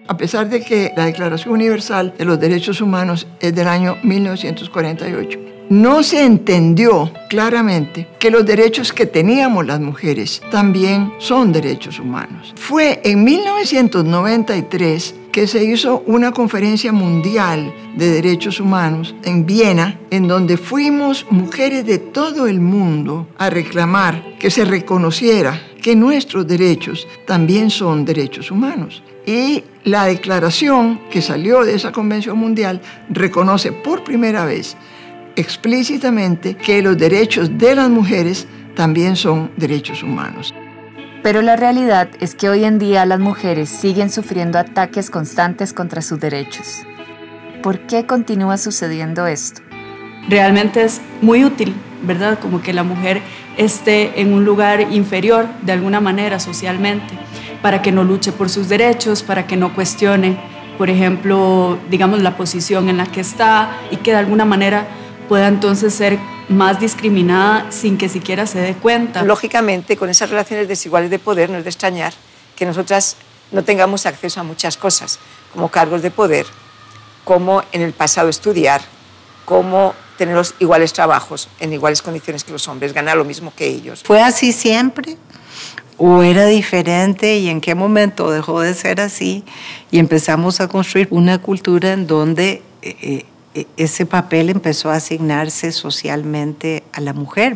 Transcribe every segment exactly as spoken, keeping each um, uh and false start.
A pesar de que la Declaración Universal de los Derechos Humanos es del año mil novecientos cuarenta y ocho, no se entendió claramente que los derechos que teníamos las mujeres también son derechos humanos. Fue en mil novecientos noventa y tres que se hizo una conferencia mundial de derechos humanos en Viena, en donde fuimos mujeres de todo el mundo a reclamar que se reconociera que nuestros derechos también son derechos humanos. Y la declaración que salió de esa convención mundial reconoce por primera vez explícitamente que los derechos de las mujeres también son derechos humanos. Pero la realidad es que hoy en día las mujeres siguen sufriendo ataques constantes contra sus derechos. ¿Por qué continúa sucediendo esto? Realmente es muy útil, ¿verdad? Como que la mujer esté en un lugar inferior de alguna manera socialmente, para que no luche por sus derechos, para que no cuestione, por ejemplo, digamos, la posición en la que está y que de alguna manera pueda entonces ser más discriminada sin que siquiera se dé cuenta. Lógicamente, con esas relaciones desiguales de poder, no es de extrañar que nosotras no tengamos acceso a muchas cosas, como cargos de poder, como en el pasado estudiar, como tener los iguales trabajos en iguales condiciones que los hombres, ganar lo mismo que ellos. ¿Fue así siempre? ¿O era diferente? ¿Y en qué momento dejó de ser así? Y empezamos a construir una cultura en donde eh, ese papel empezó a asignarse socialmente a la mujer.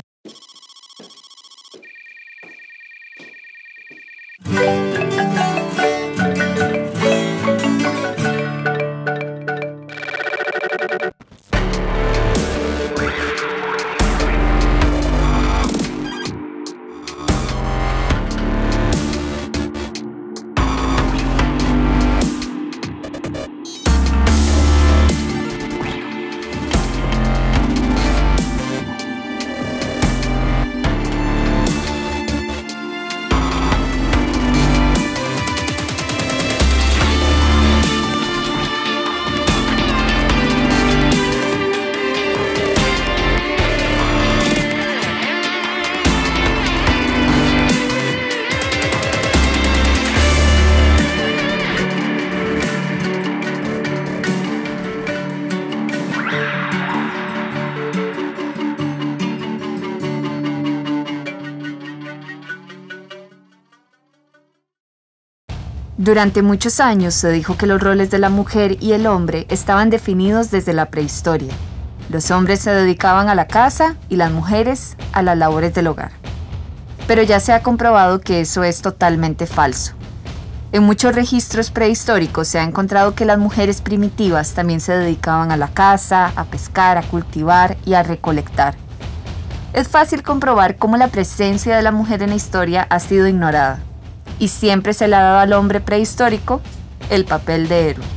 Durante muchos años se dijo que los roles de la mujer y el hombre estaban definidos desde la prehistoria. Los hombres se dedicaban a la casa y las mujeres a las labores del hogar. Pero ya se ha comprobado que eso es totalmente falso. En muchos registros prehistóricos se ha encontrado que las mujeres primitivas también se dedicaban a la caza, a pescar, a cultivar y a recolectar. Es fácil comprobar cómo la presencia de la mujer en la historia ha sido ignorada. Y siempre se le ha dado al hombre prehistórico el papel de héroe.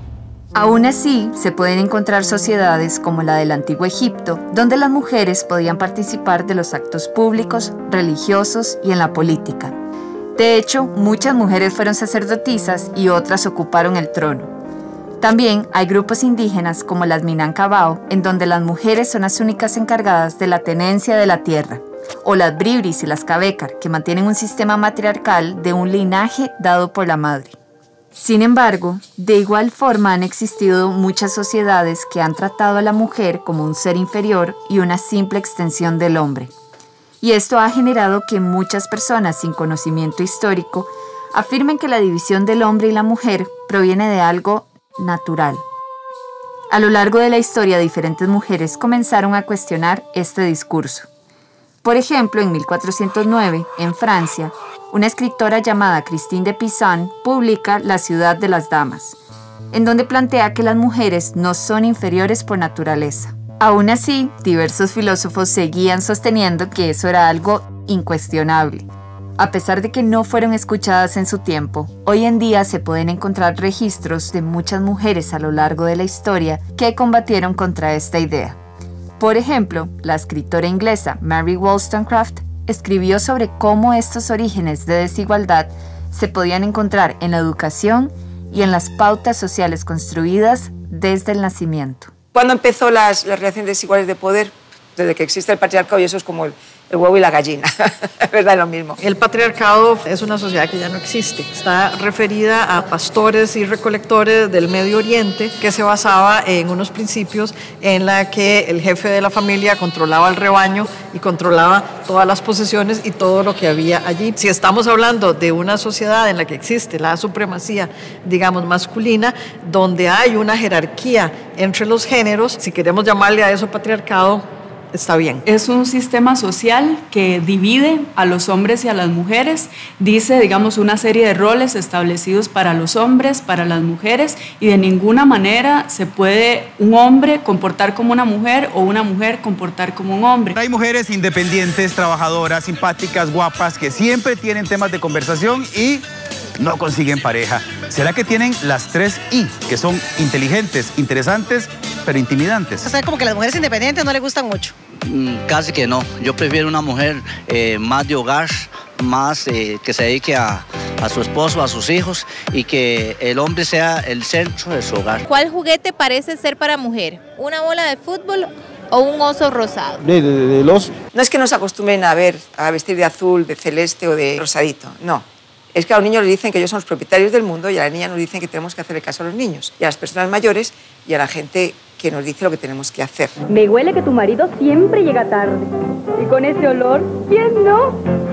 Aún así, se pueden encontrar sociedades como la del Antiguo Egipto, donde las mujeres podían participar de los actos públicos, religiosos y en la política. De hecho, muchas mujeres fueron sacerdotisas y otras ocuparon el trono. También hay grupos indígenas como las Minangkabau, en donde las mujeres son las únicas encargadas de la tenencia de la tierra, o las Bribris y las Cabécar, que mantienen un sistema matriarcal de un linaje dado por la madre. Sin embargo, de igual forma han existido muchas sociedades que han tratado a la mujer como un ser inferior y una simple extensión del hombre. Y esto ha generado que muchas personas sin conocimiento histórico afirmen que la división del hombre y la mujer proviene de algo natural. A lo largo de la historia, diferentes mujeres comenzaron a cuestionar este discurso. Por ejemplo, en mil cuatrocientos nueve, en Francia, una escritora llamada Christine de Pizan publica La ciudad de las damas, en donde plantea que las mujeres no son inferiores por naturaleza. Aún así, diversos filósofos seguían sosteniendo que eso era algo incuestionable. A pesar de que no fueron escuchadas en su tiempo, hoy en día se pueden encontrar registros de muchas mujeres a lo largo de la historia que combatieron contra esta idea. Por ejemplo, la escritora inglesa Mary Wollstonecraft escribió sobre cómo estos orígenes de desigualdad se podían encontrar en la educación y en las pautas sociales construidas desde el nacimiento. Cuando empezó las, las relaciones desiguales de poder, Desde que existe el patriarcado, y eso es como el, el huevo y la gallina, es verdad, es lo mismo. El patriarcado es una sociedad que ya no existe. Está referida a pastores y recolectores del Medio Oriente, que se basaba en unos principios en la que el jefe de la familia controlaba el rebaño y controlaba todas las posesiones y todo lo que había allí. Si estamos hablando de una sociedad en la que existe la supremacía, digamos, masculina, donde hay una jerarquía entre los géneros, si queremos llamarle a eso patriarcado, está bien. Es un sistema social que divide a los hombres y a las mujeres, dice, digamos, una serie de roles establecidos para los hombres, para las mujeres, y de ninguna manera se puede un hombre comportar como una mujer o una mujer comportar como un hombre. Hay mujeres independientes, trabajadoras, simpáticas, guapas, que siempre tienen temas de conversación y no consiguen pareja. ¿Será que tienen las tres I, que son inteligentes, interesantes, pero intimidantes? O sea, como que las mujeres independientes no les gustan mucho. Mm, casi que no. Yo prefiero una mujer eh, más de hogar, más eh, que se dedique a, a su esposo, a sus hijos, y que el hombre sea el centro de su hogar. ¿Cuál juguete parece ser para mujer? ¿Una bola de fútbol o un oso rosado? De, de, de los... No es que nos acostumbren a ver, a vestir de azul, de celeste o de rosadito, no. Es que a los niños les dicen que ellos son los propietarios del mundo y a las niñas nos dicen que tenemos que hacerle caso a los niños y a las personas mayores y a la gente que nos dice lo que tenemos que hacer. Me huele que tu marido siempre llega tarde. Y con ese olor, ¿quién no?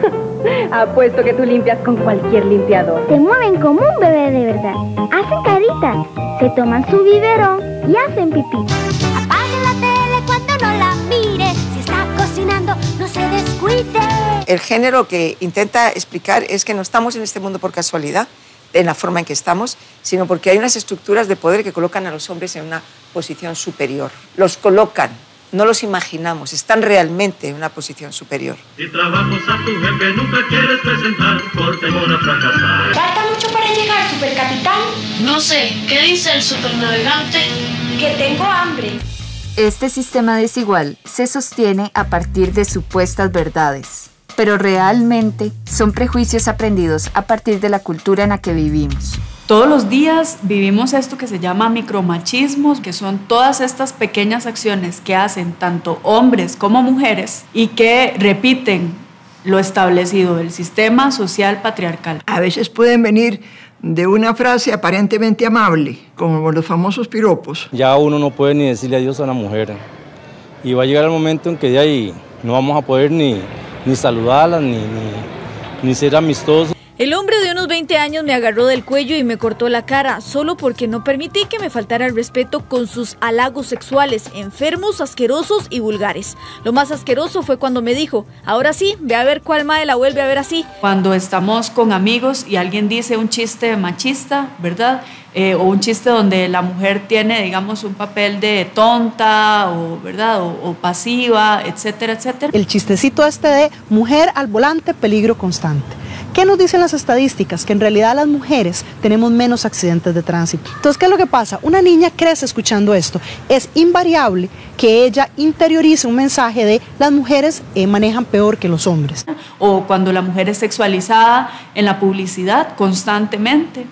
Apuesto que tú limpias con cualquier limpiador. Se mueven como un bebé de verdad. Hacen caritas, se toman su biberón y hacen pipí. Apague la tele cuando no la mire. Si está cocinando, no se descuide. El género que intenta explicar es que no estamos en este mundo por casualidad, en la forma en que estamos, sino porque hay unas estructuras de poder que colocan a los hombres en una posición superior. Los colocan, no los imaginamos, están realmente en una posición superior. Si trabajos a tu jefe nunca quieres presentar por temor a fracasar. ¿Falta mucho para llegar, supercapitán? No sé, ¿qué dice el supernavegante? Que tengo hambre. Este sistema desigual se sostiene a partir de supuestas verdades, pero realmente son prejuicios aprendidos a partir de la cultura en la que vivimos. Todos los días vivimos esto que se llama micromachismos, que son todas estas pequeñas acciones que hacen tanto hombres como mujeres y que repiten lo establecido del sistema social patriarcal. A veces pueden venir de una frase aparentemente amable, como los famosos piropos. Ya uno no puede ni decirle adiós a una mujer. Y va a llegar el momento en que de ahí no vamos a poder ni, ni saludarlas, ni, ni, ni ser amistosos. El hombre de unos veinte años me agarró del cuello y me cortó la cara, solo porque no permití que me faltara el respeto con sus halagos sexuales, enfermos, asquerosos y vulgares. Lo más asqueroso fue cuando me dijo, ahora sí, ve a ver cuál mae la vuelve a ver así. Cuando estamos con amigos y alguien dice un chiste machista, ¿verdad? Eh, o un chiste donde la mujer tiene, digamos, un papel de tonta, o, ¿verdad? O, o pasiva, etcétera, etcétera. El chistecito este de mujer al volante, peligro constante. ¿Qué nos dicen las estadísticas? Que en realidad las mujeres tenemos menos accidentes de tránsito. Entonces, ¿qué es lo que pasa? Una niña crece escuchando esto. Es invariable que ella interiorice un mensaje de las mujeres eh, manejan peor que los hombres. O cuando la mujer es sexualizada en la publicidad constantemente.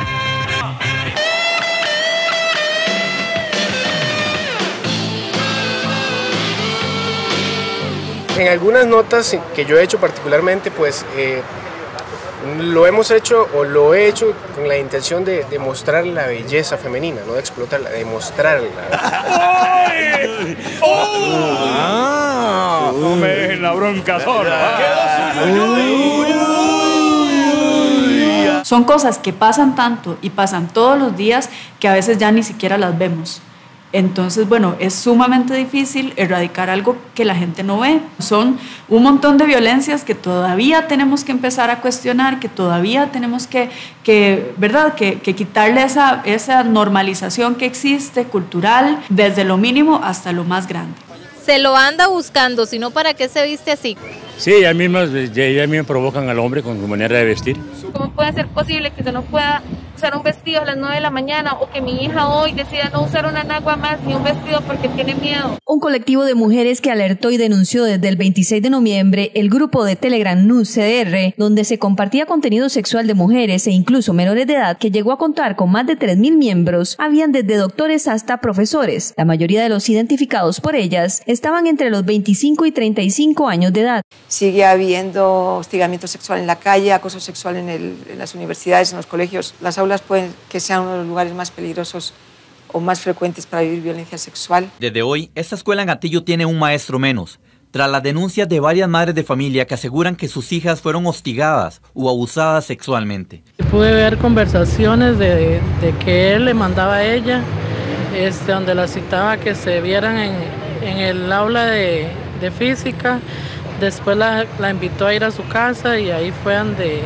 En algunas notas que yo he hecho particularmente, pues eh, lo hemos hecho o lo he hecho con la intención de, de mostrar la belleza femenina, no de explotarla, de mostrarla. ¡Ah! No me dejen la bronca sola. Son cosas que pasan tanto y pasan todos los días que a veces ya ni siquiera las vemos. Entonces, bueno, es sumamente difícil erradicar algo que la gente no ve. Son un montón de violencias que todavía tenemos que empezar a cuestionar, que todavía tenemos que, que ¿verdad? Que, que quitarle esa, esa normalización que existe, cultural, desde lo mínimo hasta lo más grande. Se lo anda buscando, sino ¿para qué se viste así? Sí, ellas mismas, ellas mismas provocan al hombre con su manera de vestir. ¿Cómo puede ser posible que se no pueda usar un vestido a las nueve de la mañana o que mi hija hoy decida no usar una nagua más ni un vestido porque tiene miedo. Un colectivo de mujeres que alertó y denunció desde el veintiséis de noviembre el grupo de Telegram N U C D R, donde se compartía contenido sexual de mujeres e incluso menores de edad, que llegó a contar con más de tres mil miembros. Habían desde doctores hasta profesores. La mayoría de los identificados por ellas estaban entre los veinticinco y treinta y cinco años de edad. Sigue habiendo hostigamiento sexual en la calle, acoso sexual en, el, en las universidades, en los colegios. Las aulas pueden que sean uno de los lugares más peligrosos o más frecuentes para vivir violencia sexual. Desde hoy, esta escuela en Atillo tiene un maestro menos, tras las denuncias de varias madres de familia que aseguran que sus hijas fueron hostigadas o abusadas sexualmente. Pude ver conversaciones de, de que él le mandaba a ella, este, donde la citaba que se vieran en, en el aula de, de física. Después la, la invitó a ir a su casa y ahí fue donde,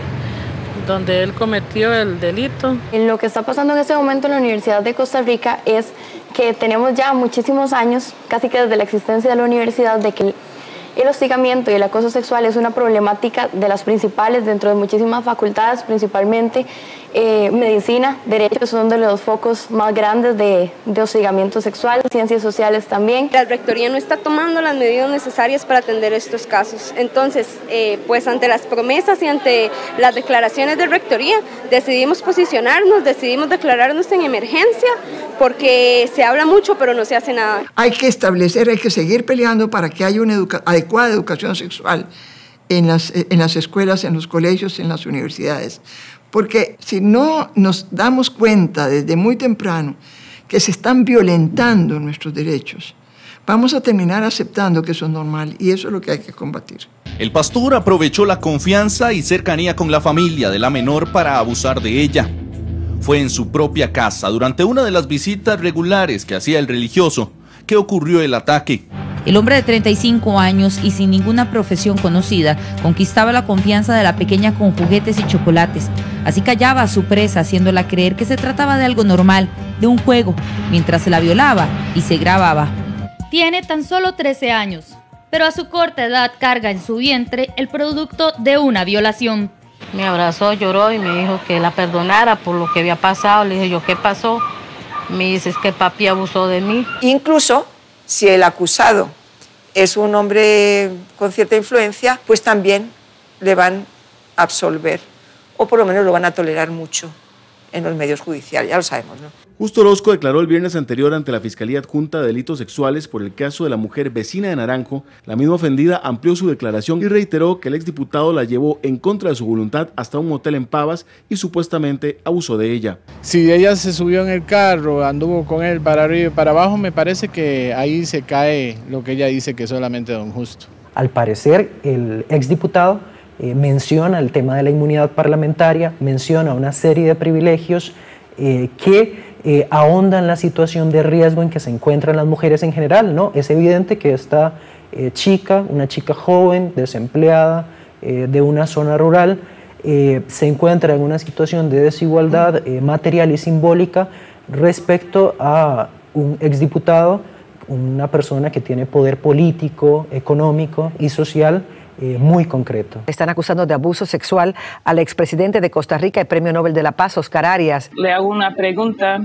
donde él cometió el delito. Lo que está pasando en este momento en la Universidad de Costa Rica es que tenemos ya muchísimos años, casi que desde la existencia de la universidad, de que el hostigamiento y el acoso sexual es una problemática de las principales dentro de muchísimas facultades, principalmente eh, medicina, derechos son de los focos más grandes de, de hostigamiento sexual, ciencias sociales también. La rectoría no está tomando las medidas necesarias para atender estos casos. Entonces, eh, pues ante las promesas y ante las declaraciones de rectoría, decidimos posicionarnos, decidimos declararnos en emergencia, porque se habla mucho pero no se hace nada. Hay que establecer, hay que seguir peleando para que haya una educa- adecuada educación sexual en las, en las escuelas, en los colegios, en las universidades. Porque si no nos damos cuenta desde muy temprano que se están violentando nuestros derechos, vamos a terminar aceptando que eso es normal y eso es lo que hay que combatir. El pastor aprovechó la confianza y cercanía con la familia de la menor para abusar de ella. Fue en su propia casa, durante una de las visitas regulares que hacía el religioso, que ocurrió el ataque. El hombre de treinta y cinco años y sin ninguna profesión conocida conquistaba la confianza de la pequeña con juguetes y chocolates. Así callaba a su presa, haciéndola creer que se trataba de algo normal, de un juego, mientras se la violaba y se grababa. Tiene tan solo trece años, pero a su corta edad carga en su vientre el producto de una violación. Me abrazó, lloró y me dijo que la perdonara por lo que había pasado. Le dije yo, ¿qué pasó? Me dice, es que papi abusó de mí. Incluso si el acusado es un hombre con cierta influencia, pues también le van a absolver, o por lo menos lo van a tolerar mucho en los medios judiciales, ya lo sabemos, ¿no? Justo Orozco declaró el viernes anterior ante la Fiscalía Adjunta de Delitos Sexuales por el caso de la mujer vecina de Naranjo. La misma ofendida amplió su declaración y reiteró que el exdiputado la llevó en contra de su voluntad hasta un motel en Pavas y supuestamente abusó de ella. Si ella se subió en el carro, anduvo con él para arriba y para abajo, me parece que ahí se cae lo que ella dice que es solamente don Justo. Al parecer, el exdiputado eh, menciona el tema de la inmunidad parlamentaria, menciona una serie de privilegios eh, que Eh, ahondan la situación de riesgo en que se encuentran las mujeres en general, ¿no? Es evidente que esta eh, chica, una chica joven, desempleada, eh, de una zona rural, eh, se encuentra en una situación de desigualdad eh, material y simbólica respecto a un exdiputado, una persona que tiene poder político, económico y social Eh, muy concreto. Están acusando de abuso sexual al expresidente de Costa Rica y Premio Nobel de la Paz, Oscar Arias. Le hago una pregunta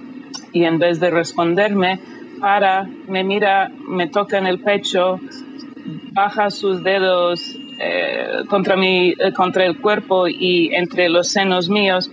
y en vez de responderme, para, me mira, me toca en el pecho, baja sus dedos eh, contra, mi, eh, contra el cuerpo y entre los senos míos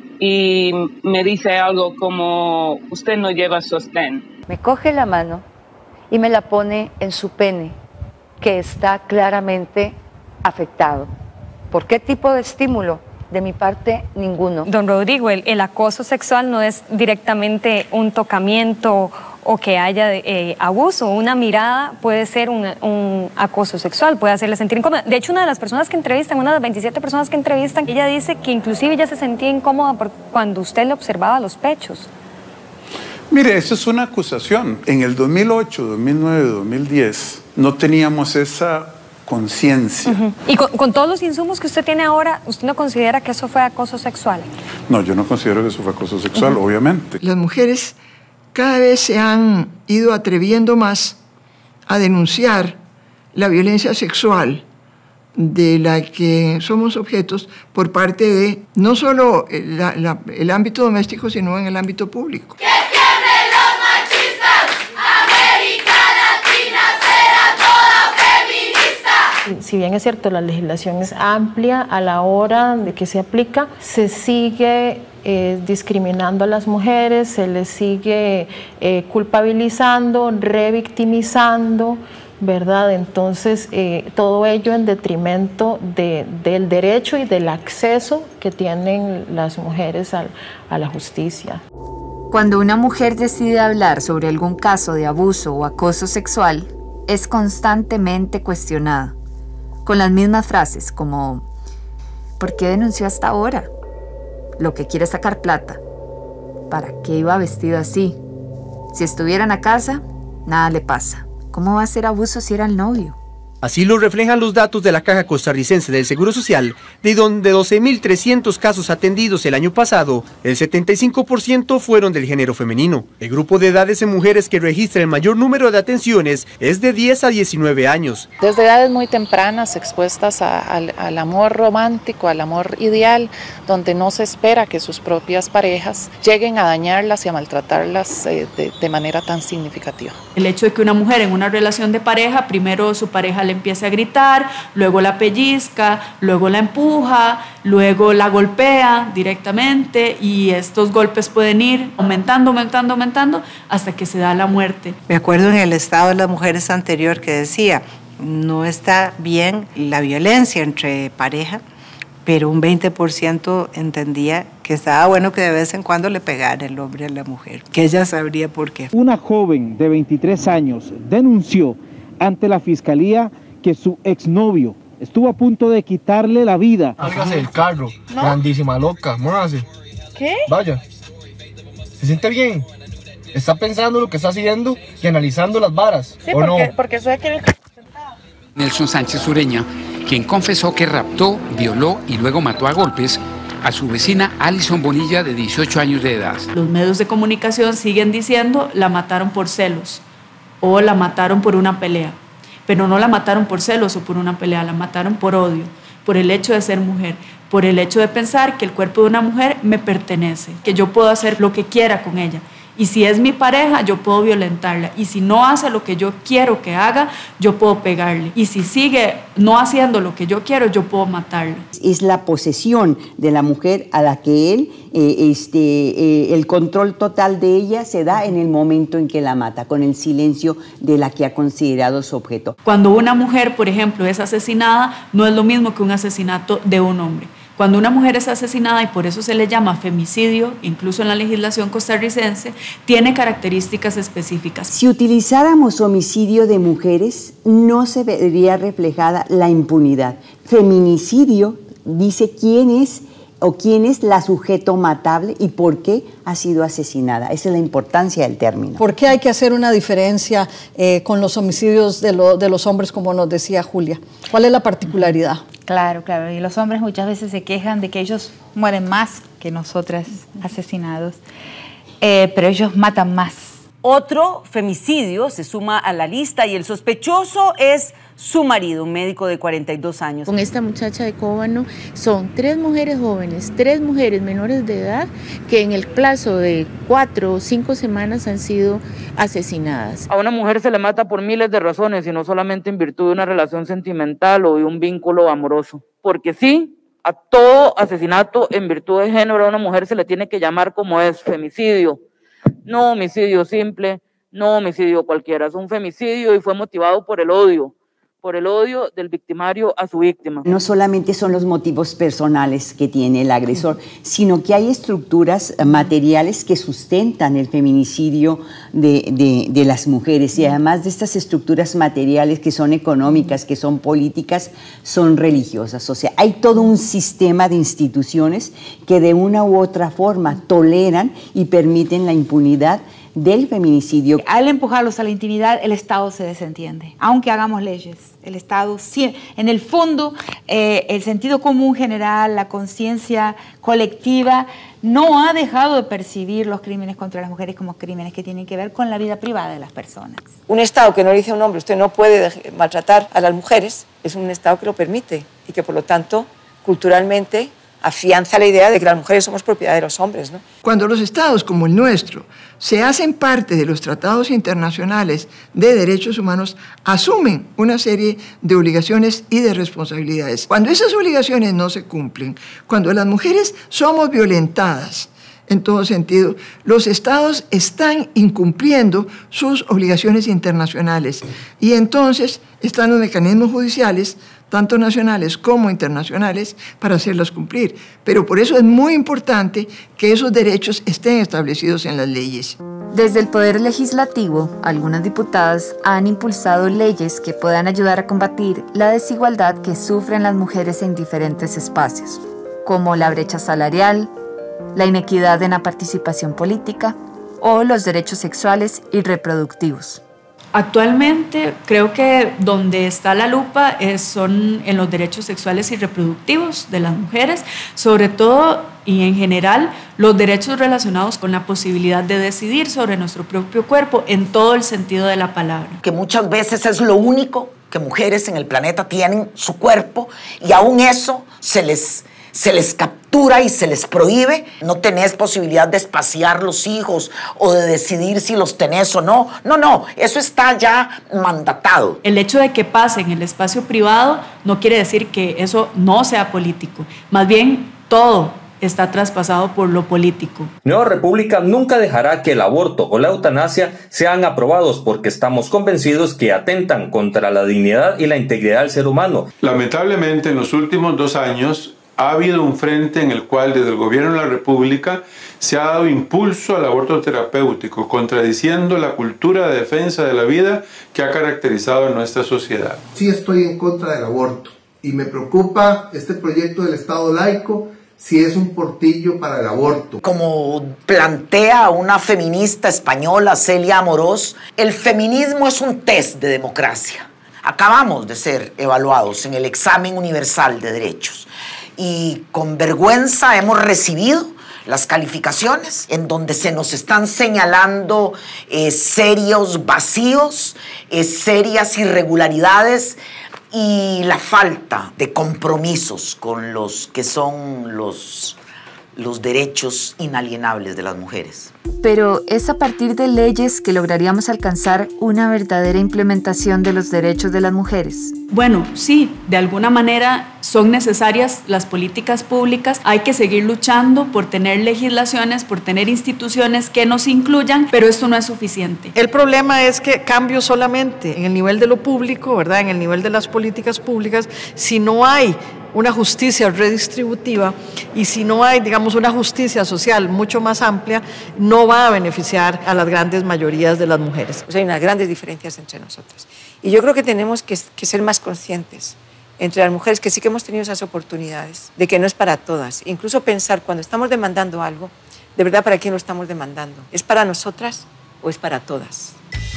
y me dice algo como, usted no lleva sostén. Me coge la mano y me la pone en su pene, que está claramente afectado. ¿Por qué tipo de estímulo? De mi parte, ninguno. Don Rodrigo, el, el acoso sexual no es directamente un tocamiento o que haya eh, abuso. Una mirada puede ser un, un acoso sexual, puede hacerle sentir incómoda. De hecho, una de las personas que entrevistan, una de las veintisiete personas que entrevistan, ella dice que inclusive ella se sentía incómoda por cuando usted le observaba los pechos. Mire, eso es una acusación. En el dos mil ocho, dos mil nueve, dos mil diez no teníamos esa conciencia. Uh-huh. Y con, con todos los insumos que usted tiene ahora, ¿usted no considera que eso fue acoso sexual? No, yo no considero que eso fue acoso sexual, uh-huh. obviamente. Las mujeres cada vez se han ido atreviendo más a denunciar la violencia sexual de la que somos objetos por parte de no solo la, la, el ámbito doméstico, sino en el ámbito público. ¡Que tiemblen los machistas! ¡América Latina será toda feminista! Si bien es cierto, la legislación es amplia, a la hora de que se aplica, se sigue eh, discriminando a las mujeres, se les sigue eh, culpabilizando, revictimizando, ¿verdad? Entonces, eh, todo ello en detrimento de, del derecho y del acceso que tienen las mujeres a, a la justicia. Cuando una mujer decide hablar sobre algún caso de abuso o acoso sexual, es constantemente cuestionada, con las mismas frases como ¿por qué denunció hasta ahora? Lo que quiere es sacar plata. ¿Para qué iba vestido así? Si estuviera en la casa, nada le pasa. ¿Cómo va a ser abuso si era el novio? Así lo reflejan los datos de la Caja Costarricense del Seguro Social, de donde doce mil trescientos casos atendidos el año pasado, el setenta y cinco por ciento fueron del género femenino. El grupo de edades en mujeres que registra el mayor número de atenciones es de diez a diecinueve años. Desde edades muy tempranas, expuestas a, al, al amor romántico, al amor ideal, donde no se espera que sus propias parejas lleguen a dañarlas y a maltratarlas eh, de, de manera tan significativa. El hecho de que una mujer en una relación de pareja, primero su pareja le empieza a gritar, luego la pellizca, luego la empuja, luego la golpea directamente y estos golpes pueden ir aumentando, aumentando, aumentando hasta que se da la muerte. Me acuerdo en el estado de las mujeres anterior que decía, no está bien la violencia entre pareja, pero un veinte por ciento entendía que estaba bueno que de vez en cuando le pegara el hombre a la mujer, que ella sabría por qué. Una joven de veintitrés años denunció ante la fiscalía que su exnovio estuvo a punto de quitarle la vida. Sálgase del carro, ¿no? Grandísima loca, muévase. ¿Qué? Vaya, ¿se siente bien? ¿Está pensando lo que está haciendo y analizando las varas? Sí, ¿o porque, no? porque soy aquí en el... Nelson Sánchez Ureña, quien confesó que raptó, violó y luego mató a golpes a su vecina Alison Bonilla, de dieciocho años de edad. Los medios de comunicación siguen diciendo la mataron por celos o la mataron por una pelea. Pero no la mataron por celos o por una pelea, la mataron por odio, por el hecho de ser mujer, por el hecho de pensar que el cuerpo de una mujer me pertenece, que yo puedo hacer lo que quiera con ella. Y si es mi pareja, yo puedo violentarla. Y si no hace lo que yo quiero que haga, yo puedo pegarle. Y si sigue no haciendo lo que yo quiero, yo puedo matarla. Es la posesión de la mujer a la que él, eh, este, eh, el control total de ella se da en el momento en que la mata, con el silencio de la que ha considerado su objeto. Cuando una mujer, por ejemplo, es asesinada, no es lo mismo que un asesinato de un hombre. Cuando una mujer es asesinada, y por eso se le llama femicidio, incluso en la legislación costarricense, tiene características específicas. Si utilizáramos homicidio de mujeres, no se vería reflejada la impunidad. Feminicidio dice quién es o quién es la sujeto matable y por qué ha sido asesinada. Esa es la importancia del término. ¿Por qué hay que hacer una diferencia eh, con los homicidios de, lo, de los hombres, como nos decía Julia? ¿Cuál es la particularidad? Claro, claro. Y los hombres muchas veces se quejan de que ellos mueren más que nosotras asesinados, eh, pero ellos matan más. Otro femicidio se suma a la lista y el sospechoso es su marido, un médico de cuarenta y dos años. Con esta muchacha de Cóbano son tres mujeres jóvenes, tres mujeres menores de edad que en el plazo de cuatro o cinco semanas han sido asesinadas. A una mujer se le mata por miles de razones y no solamente en virtud de una relación sentimental o de un vínculo amoroso. Porque sí, a todo asesinato en virtud de género a una mujer se le tiene que llamar como es, femicidio. No homicidio simple, no homicidio cualquiera, es un femicidio y fue motivado por el odio, por el odio del victimario a su víctima. No solamente son los motivos personales que tiene el agresor, sino que hay estructuras materiales que sustentan el feminicidio de, de, de las mujeres y además de estas estructuras materiales que son económicas, que son políticas, son religiosas. O sea, hay todo un sistema de instituciones que de una u otra forma toleran y permiten la impunidad del feminicidio. Al empujarlos a la intimidad, el Estado se desentiende, aunque hagamos leyes. El Estado, en el fondo, eh, el sentido común general, la conciencia colectiva, no ha dejado de percibir los crímenes contra las mujeres como crímenes que tienen que ver con la vida privada de las personas. Un Estado que no le dice a un hombre, usted no puede maltratar a las mujeres, es un Estado que lo permite y que por lo tanto culturalmente afianza la idea de que las mujeres somos propiedad de los hombres, ¿no? Cuando los estados como el nuestro se hacen parte de los tratados internacionales de derechos humanos, asumen una serie de obligaciones y de responsabilidades. Cuando esas obligaciones no se cumplen, cuando las mujeres somos violentadas, en todo sentido, los estados están incumpliendo sus obligaciones internacionales y entonces están los mecanismos judiciales, tanto nacionales como internacionales, para hacerlas cumplir. Pero por eso es muy importante que esos derechos estén establecidos en las leyes. Desde el Poder Legislativo, algunas diputadas han impulsado leyes que puedan ayudar a combatir la desigualdad que sufren las mujeres en diferentes espacios, como la brecha salarial, la inequidad en la participación política o los derechos sexuales y reproductivos. Actualmente creo que donde está la lupa es, son en los derechos sexuales y reproductivos de las mujeres, sobre todo y en general los derechos relacionados con la posibilidad de decidir sobre nuestro propio cuerpo en todo el sentido de la palabra. Que muchas veces es lo único que mujeres en el planeta tienen, su cuerpo, y aún eso se les... se les captura y se les prohíbe. No tenés posibilidad de espaciar los hijos o de decidir si los tenés o no. No, no, eso está ya mandatado. El hecho de que pase en el espacio privado no quiere decir que eso no sea político. Más bien, todo está traspasado por lo político. Nueva República nunca dejará que el aborto o la eutanasia sean aprobados porque estamos convencidos que atentan contra la dignidad y la integridad del ser humano. Lamentablemente, en los últimos dos años, ha habido un frente en el cual desde el gobierno de la República se ha dado impulso al aborto terapéutico, contradiciendo la cultura de defensa de la vida que ha caracterizado a nuestra sociedad. Sí estoy en contra del aborto y me preocupa este proyecto del Estado laico si es un portillo para el aborto. Como plantea una feminista española, Celia Amorós, el feminismo es un test de democracia. Acabamos de ser evaluados en el examen universal de derechos. Y con vergüenza hemos recibido las calificaciones en donde se nos están señalando eh, serios vacíos, eh, serias irregularidades y la falta de compromisos con los que son los, los derechos inalienables de las mujeres. Pero es a partir de leyes que lograríamos alcanzar una verdadera implementación de los derechos de las mujeres. Bueno, sí, de alguna manera son necesarias las políticas públicas. Hay que seguir luchando por tener legislaciones, por tener instituciones que nos incluyan, pero esto no es suficiente. El problema es que cambio solamente en el nivel de lo público, ¿verdad? En el nivel de las políticas públicas, si no hay una justicia redistributiva y si no hay, digamos, una justicia social mucho más amplia, no va a beneficiar a las grandes mayorías de las mujeres. Pues hay unas grandes diferencias entre nosotras. Y yo creo que tenemos que, que ser más conscientes entre las mujeres que sí que hemos tenido esas oportunidades, de que no es para todas. Incluso pensar cuando estamos demandando algo, de verdad, ¿para quién lo estamos demandando? ¿Es para nosotras o es para todas?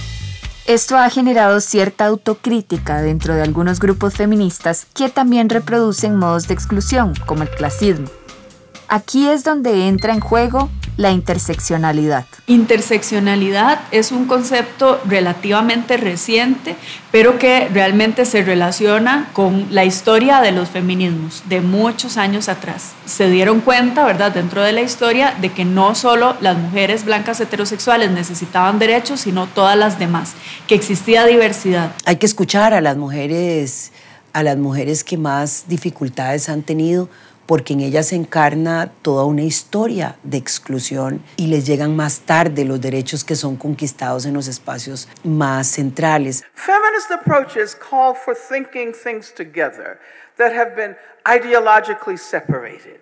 Esto ha generado cierta autocrítica dentro de algunos grupos feministas que también reproducen modos de exclusión, como el clasismo. Aquí es donde entra en juego la interseccionalidad. Interseccionalidad es un concepto relativamente reciente, pero que realmente se relaciona con la historia de los feminismos de muchos años atrás. Se dieron cuenta, ¿verdad?, dentro de la historia, de que no solo las mujeres blancas heterosexuales necesitaban derechos, sino todas las demás, que existía diversidad. Hay que escuchar a las mujeres, a las mujeres que más dificultades han tenido, porque en ellas se encarna toda una historia de exclusión y les llegan más tarde los derechos que son conquistados en los espacios más centrales. Feminist approaches call for thinking things together that have been ideologically separated.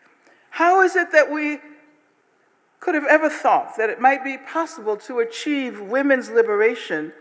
How is it that we could have ever thought that it might be possible to achieve women's liberation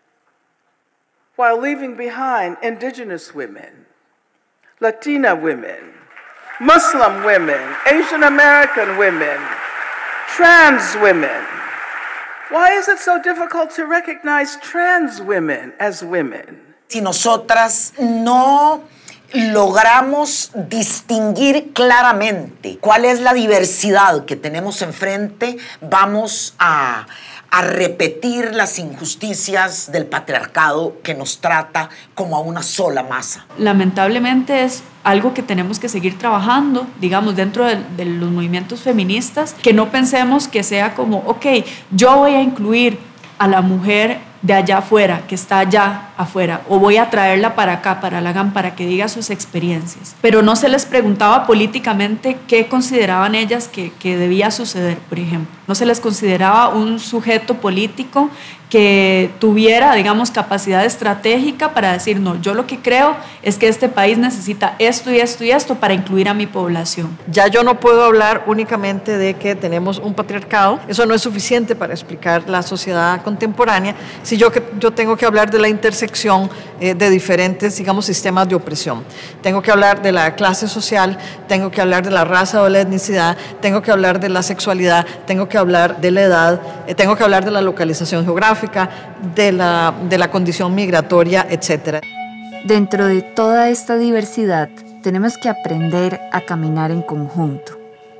while leaving behind indigenous women, Latina women, Muslim women, Asian American women, trans women? Why is it so difficult to recognize trans women as women? Si nosotras no logramos distinguir claramente cuál es la diversidad que tenemos enfrente, vamos a, a repetir las injusticias del patriarcado que nos trata como a una sola masa. Lamentablemente es algo que tenemos que seguir trabajando, digamos, dentro de, de los movimientos feministas, que no pensemos que sea como, ok, yo voy a incluir a la mujer de allá afuera, que está allá afuera, o voy a traerla para acá, para la GAM, para que diga sus experiencias. Pero no se les preguntaba políticamente qué consideraban ellas que, que debía suceder, por ejemplo. No se les consideraba un sujeto político que tuviera, digamos, capacidad estratégica para decir, no, yo lo que creo es que este país necesita esto y esto y esto para incluir a mi población. Ya yo no puedo hablar únicamente de que tenemos un patriarcado, eso no es suficiente para explicar la sociedad contemporánea, si yo, que, yo tengo que hablar de la intersección eh, de diferentes, digamos, sistemas de opresión. Tengo que hablar de la clase social, tengo que hablar de la raza o la etnicidad, tengo que hablar de la sexualidad, tengo que hablar de la edad, eh, tengo que hablar de la localización geográfica, de la, de la condición migratoria, etcétera. Dentro de toda esta diversidad, tenemos que aprender a caminar en conjunto,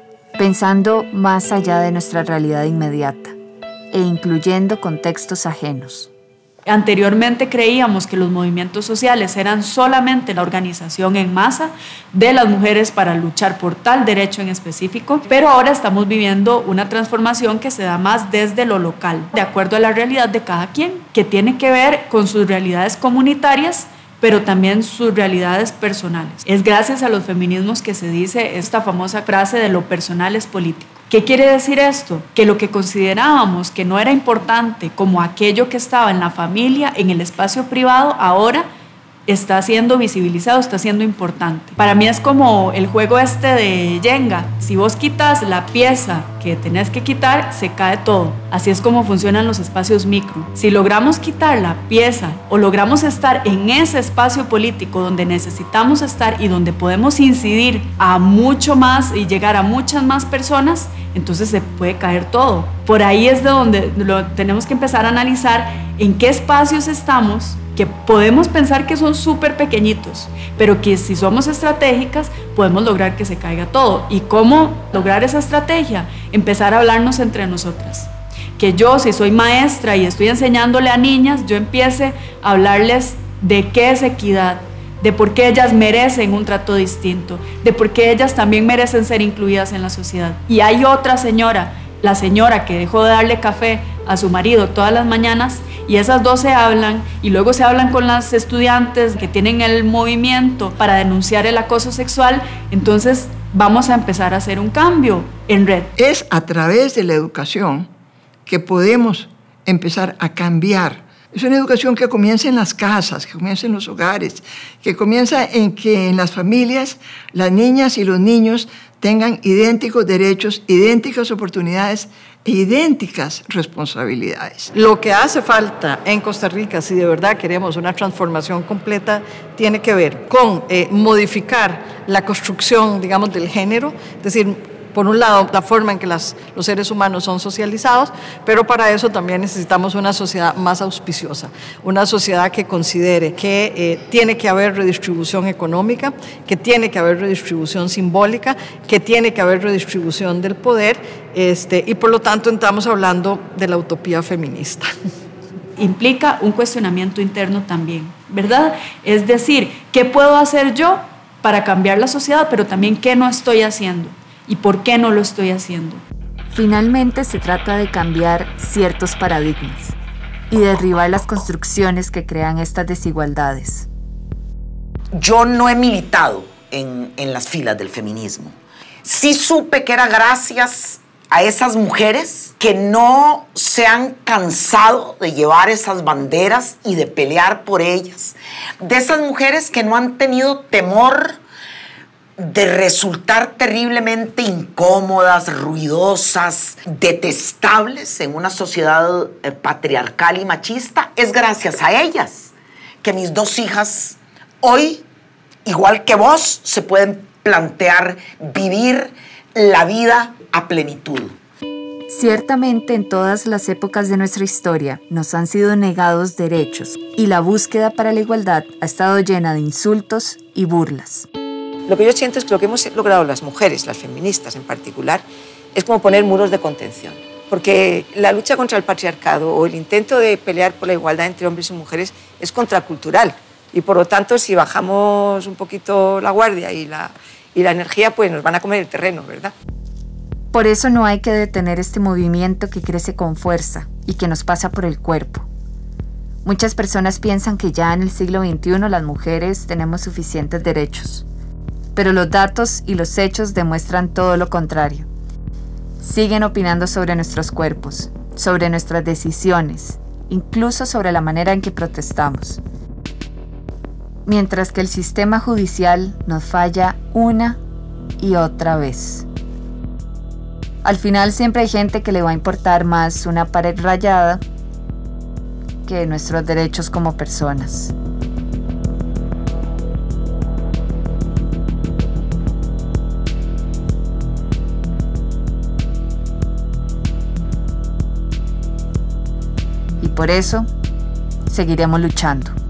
pensando más allá de nuestra realidad inmediata e incluyendo contextos ajenos. Anteriormente creíamos que los movimientos sociales eran solamente la organización en masa de las mujeres para luchar por tal derecho en específico, pero ahora estamos viviendo una transformación que se da más desde lo local, de acuerdo a la realidad de cada quien, que tiene que ver con sus realidades comunitarias, pero también sus realidades personales. Es gracias a los feminismos que se dice esta famosa frase de lo personal es político. ¿Qué quiere decir esto? Que lo que considerábamos que no era importante como aquello que estaba en la familia, en el espacio privado, ahora está siendo visibilizado, está siendo importante. Para mí es como el juego este de Jenga. Si vos quitas la pieza que tenés que quitar, se cae todo. Así es como funcionan los espacios micro. Si logramos quitar la pieza o logramos estar en ese espacio político donde necesitamos estar y donde podemos incidir a mucho más y llegar a muchas más personas, entonces se puede caer todo. Por ahí es de donde lo tenemos que empezar a analizar en qué espacios estamos, que podemos pensar que son súper pequeñitos, pero que si somos estratégicas podemos lograr que se caiga todo. ¿Y cómo lograr esa estrategia? Empezar a hablarnos entre nosotras. Que yo, si soy maestra y estoy enseñándole a niñas, yo empiece a hablarles de qué es equidad, de por qué ellas merecen un trato distinto, de por qué ellas también merecen ser incluidas en la sociedad. Y hay otra señora, la señora que dejó de darle café a su marido todas las mañanas, y esas dos se hablan y luego se hablan con las estudiantes que tienen el movimiento para denunciar el acoso sexual, entonces vamos a empezar a hacer un cambio en red. Es a través de la educación que podemos empezar a cambiar. Es una educación que comienza en las casas, que comienza en los hogares, que comienza en que en las familias las niñas y los niños tengan idénticos derechos, idénticas oportunidades e idénticas responsabilidades. Lo que hace falta en Costa Rica, si de verdad queremos una transformación completa, tiene que ver con eh, modificar la construcción, digamos, del género, es decir, por un lado, la forma en que las, los seres humanos son socializados, pero para eso también necesitamos una sociedad más auspiciosa, una sociedad que considere que eh, tiene que haber redistribución económica, que tiene que haber redistribución simbólica, que tiene que haber redistribución del poder, este, y por lo tanto estamos hablando de la utopía feminista. Implica un cuestionamiento interno también, ¿verdad? Es decir, ¿qué puedo hacer yo para cambiar la sociedad, pero también qué no estoy haciendo? ¿Y por qué no lo estoy haciendo? Finalmente se trata de cambiar ciertos paradigmas y derribar las construcciones que crean estas desigualdades. Yo no he militado en, en las filas del feminismo. Sí supe que era gracias a esas mujeres que no se han cansado de llevar esas banderas y de pelear por ellas. De esas mujeres que no han tenido temor de resultar terriblemente incómodas, ruidosas, detestables en una sociedad eh, patriarcal y machista. Es gracias a ellas que mis dos hijas hoy, igual que vos, se pueden plantear vivir la vida a plenitud. Ciertamente en todas las épocas de nuestra historia nos han sido negados derechos y la búsqueda para la igualdad ha estado llena de insultos y burlas. Lo que yo siento es que lo que hemos logrado las mujeres, las feministas en particular, es como poner muros de contención. porque la lucha contra el patriarcado o el intento de pelear por la igualdad entre hombres y mujeres es contracultural. Y por lo tanto, si bajamos un poquito la guardia y la, y la energía, pues nos van a comer el terreno, ¿verdad? Por eso no hay que detener este movimiento que crece con fuerza y que nos pasa por el cuerpo. Muchas personas piensan que ya en el siglo veintiuno las mujeres tenemos suficientes derechos, pero los datos y los hechos demuestran todo lo contrario. Siguen opinando sobre nuestros cuerpos, sobre nuestras decisiones, incluso sobre la manera en que protestamos. Mientras que el sistema judicial nos falla una y otra vez. Al final siempre hay gente que le va a importar más una pared rayada que nuestros derechos como personas. Y por eso seguiremos luchando.